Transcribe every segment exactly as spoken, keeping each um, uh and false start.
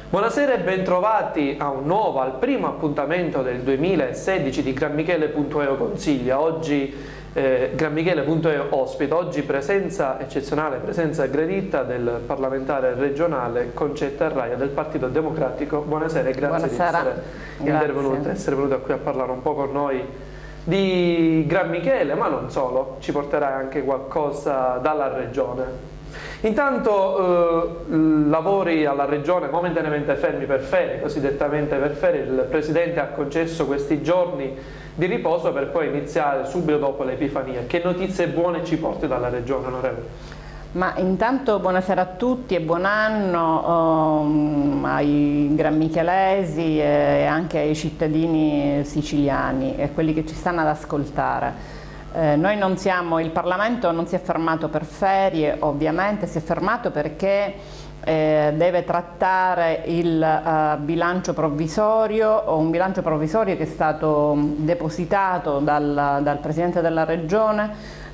Buonasera e bentrovati a un nuovo, al primo appuntamento del duemilasedici di Granmichele punto e o Consiglia. Oggi eh, Granmichele punto e o ospita, oggi presenza eccezionale, presenza gradita del parlamentare regionale Concetta Arraia del Partito Democratico. Buonasera e grazie Buonasera. di essere intervenuta, essere venuta qui a parlare un po' con noi di Granmichele, ma non solo, ci porterà anche qualcosa dalla regione. Intanto eh, lavori alla regione momentaneamente fermi per ferie, cosiddettamente per ferie, il Presidente ha concesso questi giorni di riposo per poi iniziare subito dopo l'Epifania. Che notizie buone ci porti dalla regione, onorevole? Ma intanto buonasera a tutti e buon anno um, ai granmichelesi e anche ai cittadini siciliani e quelli che ci stanno ad ascoltare. Eh, noi non siamo, il Parlamento non si è fermato per ferie, ovviamente si è fermato perché eh, deve trattare il uh, bilancio provvisorio, un bilancio provvisorio che è stato depositato dal, dal Presidente della Regione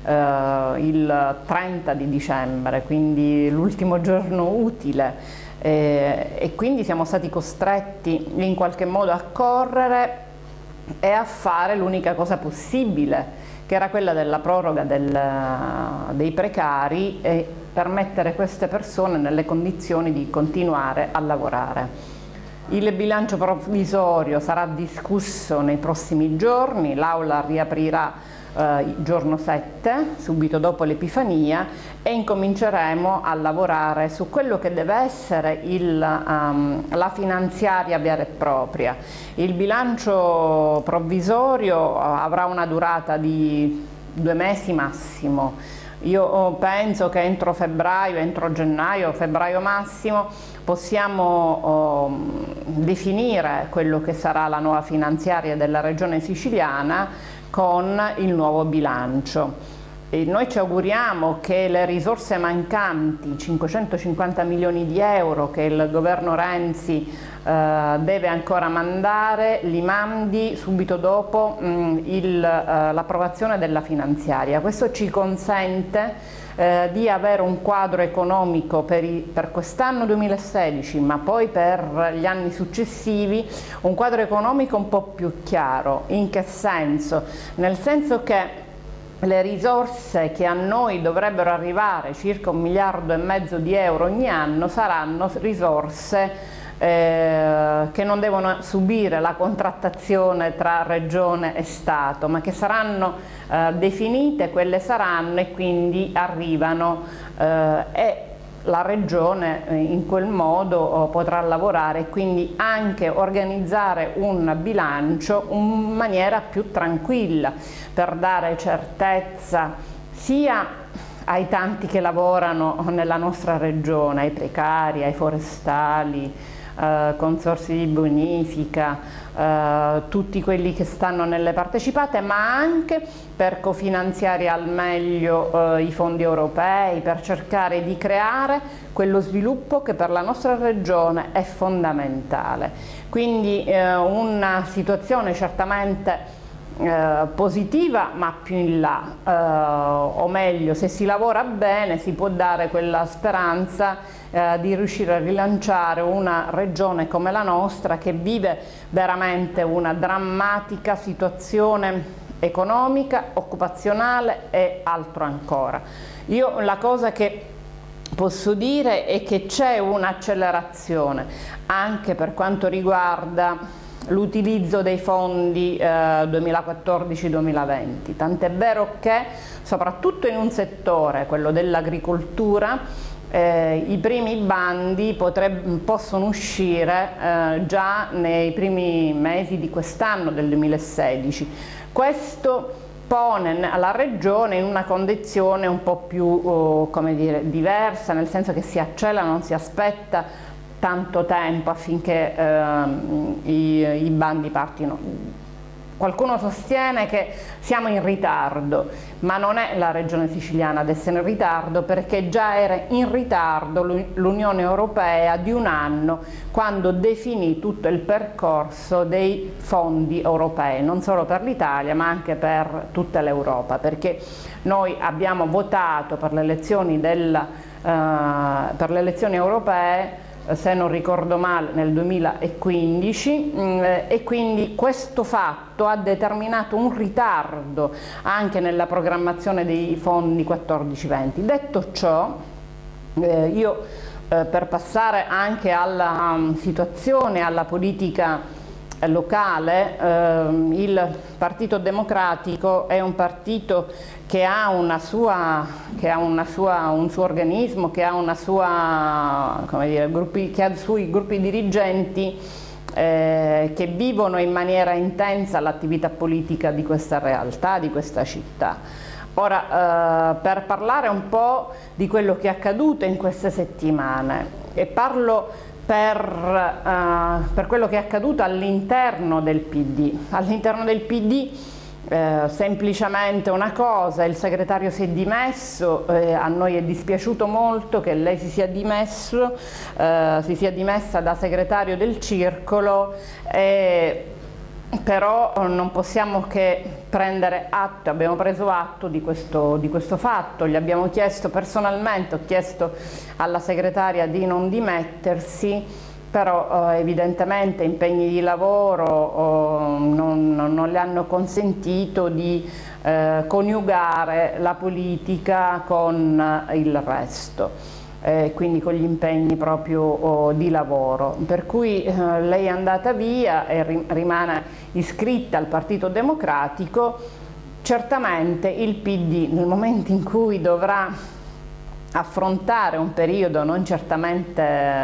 eh, il trenta di dicembre, quindi l'ultimo giorno utile, eh, e quindi siamo stati costretti in qualche modo a correre e a fare l'unica cosa possibile, che era quella della proroga del, dei precari e per mettere queste persone nelle condizioni di continuare a lavorare. Il bilancio provvisorio sarà discusso nei prossimi giorni, l'Aula riaprirà eh, il giorno sette, subito dopo l'Epifania, e incominceremo a lavorare su quello che deve essere il, um, la finanziaria vera e propria. Il bilancio provvisorio avrà una durata di due mesi massimo. Io penso che entro febbraio, entro gennaio, febbraio massimo, possiamo oh, definire quello che sarà la nuova finanziaria della Regione Siciliana con il nuovo bilancio. E noi ci auguriamo che le risorse mancanti, cinquecentocinquanta milioni di euro che il governo Renzi eh, deve ancora mandare, li mandi subito dopo eh, l'approvazione della finanziaria. Questo ci consente eh, di avere un quadro economico per, per quest'anno duemilasedici, ma poi per gli anni successivi, un quadro economico un po' più chiaro. In che senso? Nel senso che le risorse che a noi dovrebbero arrivare, circa un miliardo e mezzo di euro ogni anno, saranno risorse eh, che non devono subire la contrattazione tra Regione e Stato, ma che saranno eh, definite, quelle saranno e quindi arrivano eh, e la Regione in quel modo potrà lavorare e quindi anche organizzare un bilancio in maniera più tranquilla, per dare certezza sia ai tanti che lavorano nella nostra Regione, ai precari, ai forestali, eh, consorzi di bonifica, Uh, tutti quelli che stanno nelle partecipate, ma anche per cofinanziare al meglio uh, i fondi europei, per cercare di creare quello sviluppo che per la nostra regione è fondamentale. Quindi uh, una situazione certamente Uh, positiva, ma più in là, uh, o meglio, se si lavora bene si può dare quella speranza uh, di riuscire a rilanciare una regione come la nostra, che vive veramente una drammatica situazione economica, occupazionale e altro ancora. Io la cosa che posso dire è che c'è un'accelerazione anche per quanto riguarda l'utilizzo dei fondi eh, duemilaquattordici duemilaventi, tant'è vero che soprattutto in un settore, quello dell'agricoltura, eh, i primi bandi possono uscire eh, già nei primi mesi di quest'anno, del duemilasedici. Questo pone la Regione in una condizione un po' più oh, come dire, diversa, nel senso che si accelera, non si aspetta tanto tempo affinché eh, i, i bandi partino. Qualcuno sostiene che siamo in ritardo, ma non è la Regione Siciliana ad essere in ritardo, perché già era in ritardo l'Unione Europea di un anno quando definì tutto il percorso dei fondi europei, non solo per l'Italia ma anche per tutta l'Europa, perché noi abbiamo votato per le elezioni, del, eh, per le elezioni europee se non ricordo male nel duemilaquindici, e quindi questo fatto ha determinato un ritardo anche nella programmazione dei fondi quattordici venti. Detto ciò, eh, io eh, per passare anche alla um, situazione, alla politica locale, ehm, il Partito Democratico è un partito che ha una sua, che ha una sua, un suo organismo, che ha una sua, come dire, gruppi, che ha i suoi gruppi dirigenti eh, che vivono in maniera intensa l'attività politica di questa realtà, di questa città. Ora, eh, per parlare un po' di quello che è accaduto in queste settimane, e parlo Per, uh, per quello che è accaduto all'interno del P D. All'interno del P D eh, semplicemente una cosa: il segretario si è dimesso, eh, a noi è dispiaciuto molto che lei si sia dimesso, eh, si sia dimessa da segretario del circolo, eh, però non possiamo che prendere atto, abbiamo preso atto di questo, di questo fatto. Gli abbiamo chiesto personalmente, ho chiesto alla segretaria di non dimettersi, però eh, evidentemente impegni di lavoro oh, non, non le hanno consentito di eh, coniugare la politica con il resto. Eh, quindi con gli impegni proprio oh, di lavoro, per cui eh, lei è andata via e ri rimane iscritta al Partito Democratico. Certamente il P D, nel momento in cui dovrà affrontare un periodo non certamente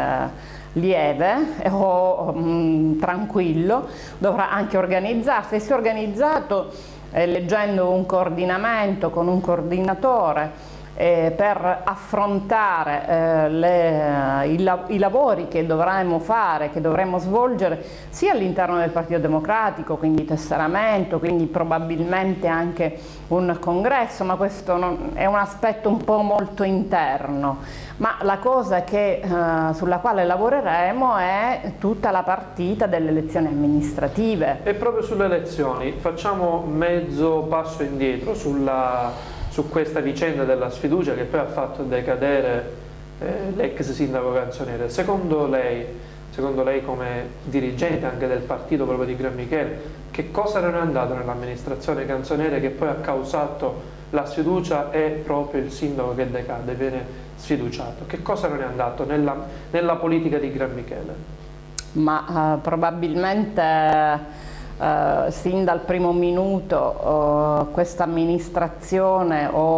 lieve o mh, tranquillo, dovrà anche organizzarsi, e si è organizzato eh, eleggendo un coordinamento con un coordinatore Eh, per affrontare eh, le, i, la, i lavori che dovremo fare, che dovremo svolgere sia all'interno del Partito Democratico, quindi tesseramento, quindi probabilmente anche un congresso, ma questo non, è un aspetto un po' molto interno. Ma la cosa che, eh, sulla quale lavoreremo è tutta la partita delle elezioni amministrative. E proprio sulle elezioni facciamo mezzo passo indietro sulla su questa vicenda della sfiducia che poi ha fatto decadere eh, l'ex sindaco Canzoniere. Secondo lei, secondo lei come dirigente anche del partito proprio di Grammichele, che cosa non è andato nell'amministrazione Canzoniere che poi ha causato la sfiducia e proprio il sindaco che decade, viene sfiduciato? Che cosa non è andato nella, nella politica di Grammichele? Ma uh, probabilmente Uh, sin dal primo minuto uh, questa amministrazione o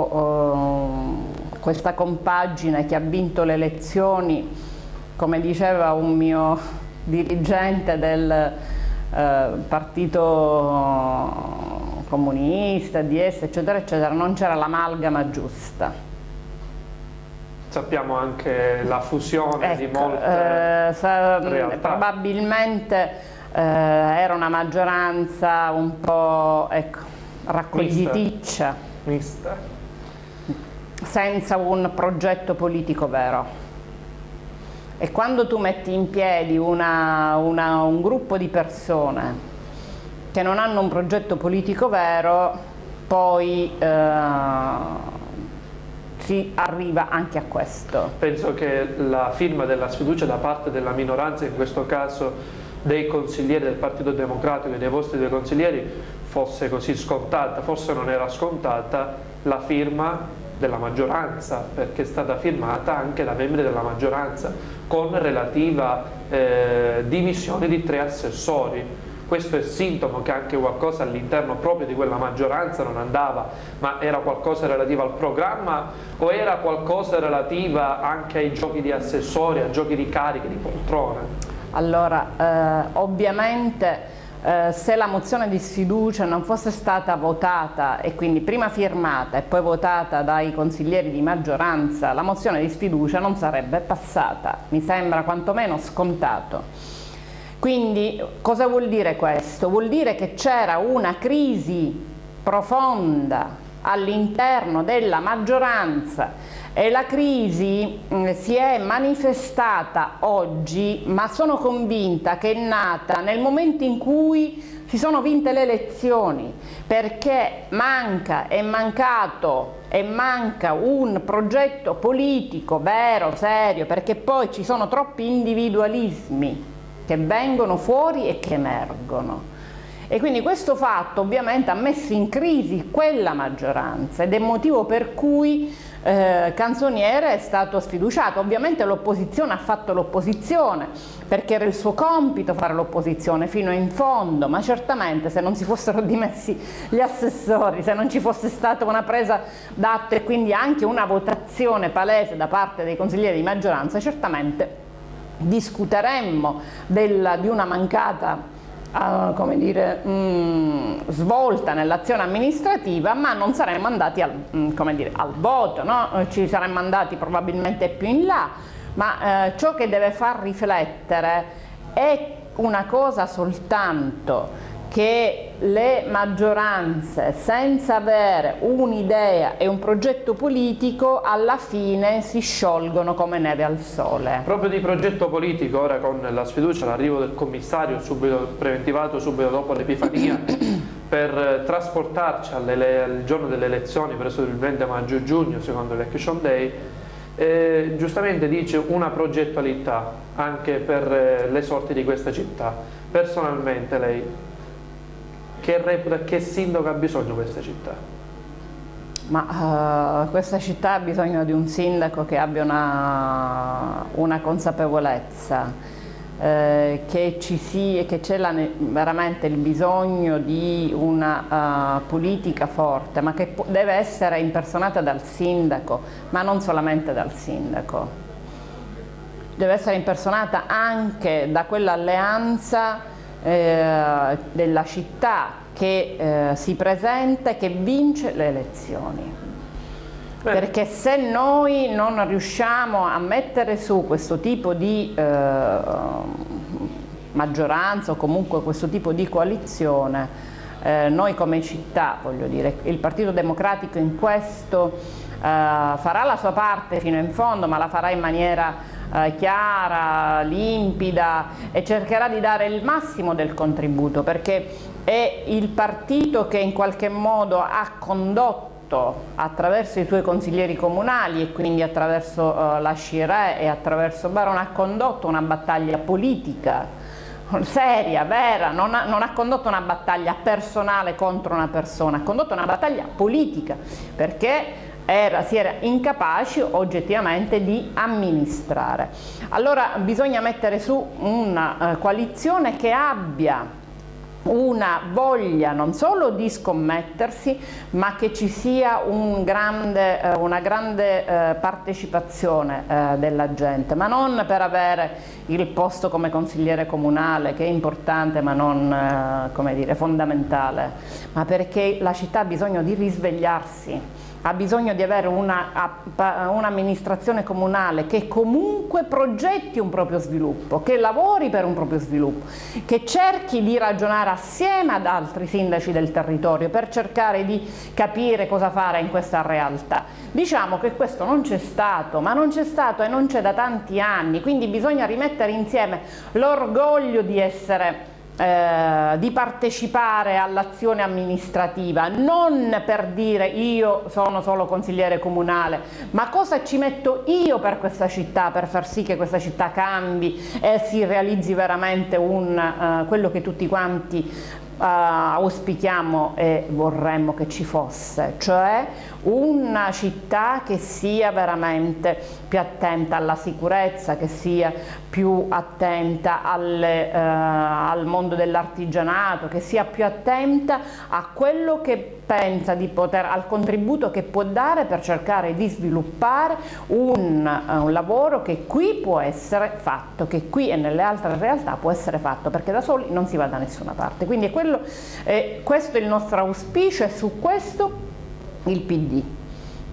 uh, questa compagine che ha vinto le elezioni, come diceva un mio dirigente del uh, partito comunista, D S eccetera eccetera, non c'era l'amalgama giusta. Sappiamo anche la fusione ecco, di molte uh, realtà. Probabilmente Eh, era una maggioranza un po' ecco, raccogliticcia, Mista. senza un progetto politico vero. E quando tu metti in piedi una, una, un gruppo di persone che non hanno un progetto politico vero, poi eh, si arriva anche a questo. Penso che la firma della sfiducia da parte della minoranza, in questo caso dei consiglieri del Partito Democratico e dei vostri due consiglieri, fosse così scontata. Forse non era scontata la firma della maggioranza, perché è stata firmata anche da membri della maggioranza con relativa eh, dimissione di tre assessori. Questo è sintomo che anche qualcosa all'interno proprio di quella maggioranza non andava, ma era qualcosa relativo al programma o era qualcosa relativa anche ai giochi di assessori, a giochi di cariche, di poltrone? Allora, eh, ovviamente eh, se la mozione di sfiducia non fosse stata votata e quindi prima firmata e poi votata dai consiglieri di maggioranza, la mozione di sfiducia non sarebbe passata, mi sembra quantomeno scontato. Quindi cosa vuol dire questo? Vuol dire che c'era una crisi profonda all'interno della maggioranza. E la crisi mh, si è manifestata oggi, ma sono convinta che è nata nel momento in cui si sono vinte le elezioni, perché manca, è mancato e manca un progetto politico vero, serio, perché poi ci sono troppi individualismi che vengono fuori e che emergono. E quindi questo fatto ovviamente ha messo in crisi quella maggioranza ed è motivo per cui eh, Canzoniere è stato sfiduciato. Ovviamente l'opposizione ha fatto l'opposizione perché era il suo compito fare l'opposizione fino in fondo, ma certamente se non si fossero dimessi gli assessori, se non ci fosse stata una presa d'atto e quindi anche una votazione palese da parte dei consiglieri di maggioranza, certamente discuteremmo del, di una mancata Uh, come dire, mh, svolta nell'azione amministrativa, ma non saremmo andati al, mh, come dire, al voto, no? Ci saremmo andati probabilmente più in là, ma uh, ciò che deve far riflettere è una cosa soltanto, che le maggioranze senza avere un'idea e un progetto politico alla fine si sciolgono come neve al sole. Proprio di progetto politico, ora con la sfiducia, l'arrivo del commissario subito preventivato subito dopo l'Epifania per trasportarci alle, al giorno delle elezioni, presumibilmente maggio-giugno secondo l'Election Day, eh, giustamente dice una progettualità anche per eh, le sorti di questa città. Personalmente lei che reputa, che sindaco ha bisogno questa città? Ma uh, questa città ha bisogno di un sindaco che abbia una, una consapevolezza, eh, che ci sia, che c'è veramente il bisogno di una uh, politica forte, ma che deve essere impersonata dal sindaco, ma non solamente dal sindaco. Deve essere impersonata anche da quell'alleanza Eh, della città che eh, si presenta e che vince le elezioni. Beh. Perché se noi non riusciamo a mettere su questo tipo di eh, maggioranza o comunque questo tipo di coalizione, eh, noi come città, voglio dire, il Partito Democratico in questo eh, farà la sua parte fino in fondo, ma la farà in maniera Eh, chiara, limpida, e cercherà di dare il massimo del contributo, perché è il partito che in qualche modo ha condotto attraverso i suoi consiglieri comunali e quindi attraverso uh, la Scirè e attraverso Barone, ha condotto una battaglia politica seria, vera, non ha, non ha condotto una battaglia personale contro una persona, ha condotto una battaglia politica, perché Era, si era incapaci oggettivamente di amministrare. Allora bisogna mettere su una uh, coalizione che abbia una voglia non solo di scommettersi, ma che ci sia un grande, uh, una grande uh, partecipazione uh, della gente, ma non per avere il posto come consigliere comunale, che è importante ma non uh, come dire, fondamentale, ma perché la città ha bisogno di risvegliarsi, ha bisogno di avere un'amministrazione comunale che comunque progetti un proprio sviluppo, che lavori per un proprio sviluppo, che cerchi di ragionare assieme ad altri sindaci del territorio per cercare di capire cosa fare in questa realtà. Diciamo che questo non c'è stato, ma non c'è stato e non c'è da tanti anni, quindi bisogna rimettere insieme l'orgoglio di essere Eh, di partecipare all'azione amministrativa, non per dire io sono solo consigliere comunale, ma cosa ci metto io per questa città, per far sì che questa città cambi e si realizzi veramente un, uh, quello che tutti quanti Uh, auspichiamo e vorremmo che ci fosse, cioè una città che sia veramente più attenta alla sicurezza, che sia più attenta alle, uh, al mondo dell'artigianato, che sia più attenta a quello che pensa di poter, al contributo che può dare per cercare di sviluppare un, uh, un lavoro che qui può essere fatto, che qui e nelle altre realtà può essere fatto, perché da soli non si va da nessuna parte. Quindi è quello, eh, questo è il nostro auspicio e su questo il P D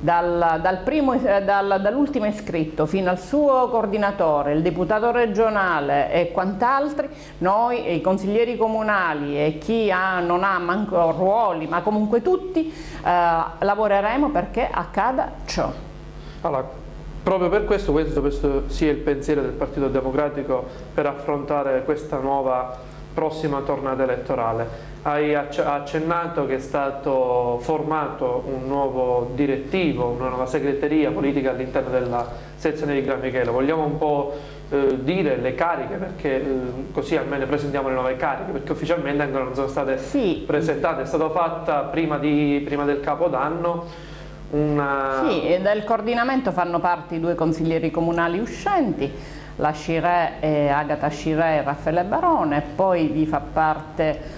dal, dal primo, dal, dall'ultimo iscritto fino al suo coordinatore, il deputato regionale e quant'altri, noi e i consiglieri comunali e chi ha, non ha manco ruoli, ma comunque tutti eh, lavoreremo perché accada ciò. Allora, proprio per questo, questo, questo sia il pensiero del Partito Democratico per affrontare questa nuova prossima tornata elettorale. Hai accennato che è stato formato un nuovo direttivo, una nuova segreteria politica all'interno della sezione di Gran Michele. Vogliamo un po' eh, dire le cariche, perché eh, così almeno presentiamo le nuove cariche, perché ufficialmente ancora non sono state sì. presentate. È stata fatta prima, di, prima del Capodanno una... Sì, e del coordinamento fanno parte i due consiglieri comunali uscenti, la Scirè e Agata Scirè e Raffaele Barone, poi vi fa parte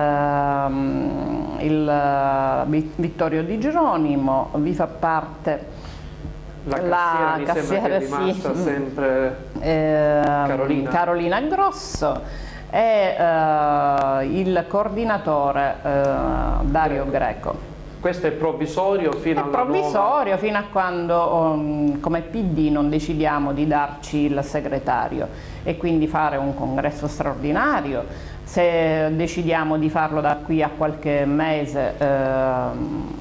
ehm, il Vittorio Di Geronimo, vi fa parte la cassiera, la cassiera che è rimasta sì, sempre eh, Carolina. Carolina Grosso e eh, il coordinatore eh, Dario Greco. Greco. Questo è provvisorio fino è alla provvisorio nuova... fino a quando um, come P D non decidiamo di darci il segretario e quindi fare un congresso straordinario. Se decidiamo di farlo da qui a qualche mese ehm,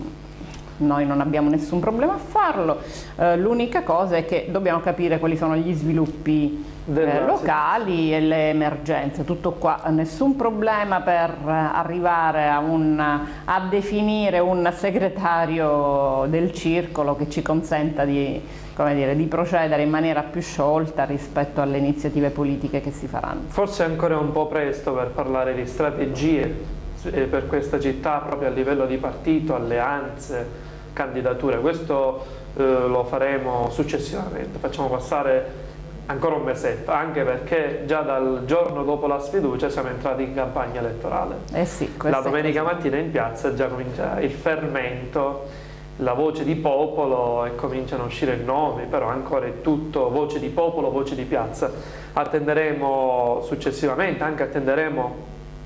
noi non abbiamo nessun problema a farlo, eh, l'unica cosa è che dobbiamo capire quali sono gli sviluppi eh, locali e le emergenze, tutto qua, nessun problema per arrivare a, un, a definire un segretario del circolo che ci consenta di, come dire, di procedere in maniera più sciolta rispetto alle iniziative politiche che si faranno. Forse è ancora un po' presto per parlare di strategie per questa città proprio a livello di partito, alleanze, candidature. Questo eh, lo faremo successivamente, facciamo passare ancora un mesetto, anche perché già dal giorno dopo la sfiducia siamo entrati in campagna elettorale. Eh sì, la domenica mattina in piazza già comincia il fermento, la voce di popolo e cominciano a uscire i nomi, però ancora è tutto voce di popolo, voce di piazza. Attenderemo successivamente, anche attenderemo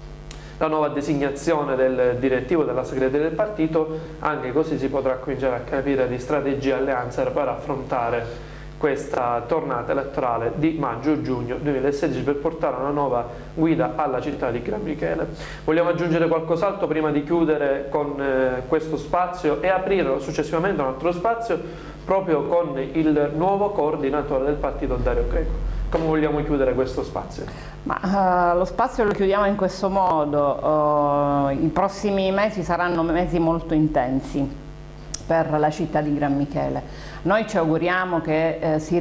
la nuova designazione del direttivo della segreteria del partito, anche così si potrà cominciare a capire di strategie e alleanze per affrontare questa tornata elettorale di maggio-giugno duemilasedici per portare una nuova guida alla città di Gran Michele. Vogliamo aggiungere qualcos'altro prima di chiudere con eh, questo spazio e aprire successivamente un altro spazio proprio con il nuovo coordinatore del partito Dario Greco? Come vogliamo chiudere questo spazio? Ma, uh, lo spazio lo chiudiamo in questo modo, uh, i prossimi mesi saranno mesi molto intensi per la città di Gran Michele. Noi ci auguriamo che eh, si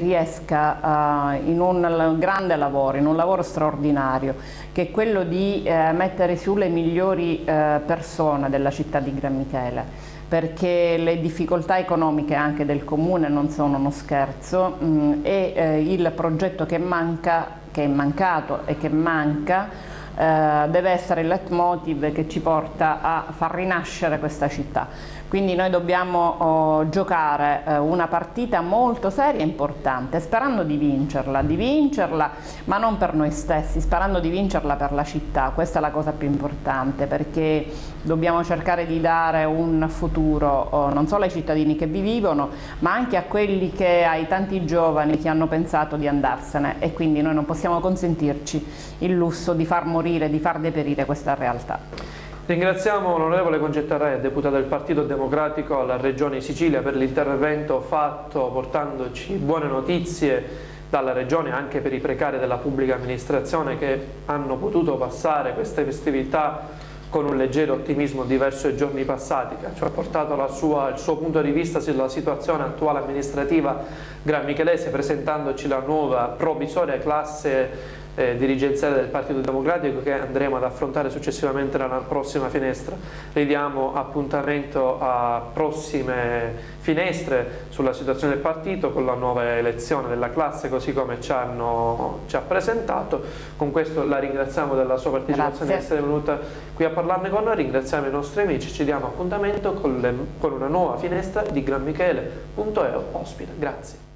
riesca uh, in un grande lavoro, in un lavoro straordinario, che è quello di eh, mettere su le migliori eh, persone della città di Gran Michele, perché le difficoltà economiche anche del comune non sono uno scherzo mh, e eh, il progetto che manca, che è mancato e che manca, eh, deve essere il leitmotiv che ci porta a far rinascere questa città. Quindi noi dobbiamo oh, giocare eh, una partita molto seria e importante, sperando di vincerla, di vincerla, ma non per noi stessi, sperando di vincerla per la città. Questa è la cosa più importante, perché dobbiamo cercare di dare un futuro oh, non solo ai cittadini che vi vivono, ma anche a quelli che, ai tanti giovani che hanno pensato di andarsene, e quindi noi non possiamo consentirci il lusso di far morire, di far deperire questa realtà. Ringraziamo l'onorevole Concetta Re, deputata del Partito Democratico alla Regione Sicilia, per l'intervento fatto portandoci buone notizie dalla Regione anche per i precari della pubblica amministrazione che hanno potuto passare queste festività con un leggero ottimismo diverso ai giorni passati, che ci ha portato la sua, il suo punto di vista sulla situazione attuale amministrativa gran michelese, presentandoci la nuova provvisoria classe Eh, dirigenziale del Partito Democratico che andremo ad affrontare successivamente nella prossima finestra. Ridiamo appuntamento a prossime finestre sulla situazione del partito con la nuova elezione della classe, così come ci, hanno, ci ha presentato. Con questo la ringraziamo della sua partecipazione, di essere venuta qui a parlarne con noi, ringraziamo i nostri amici, ci diamo appuntamento con, le, con una nuova finestra di Gran Michele punto e o ospite. Grazie.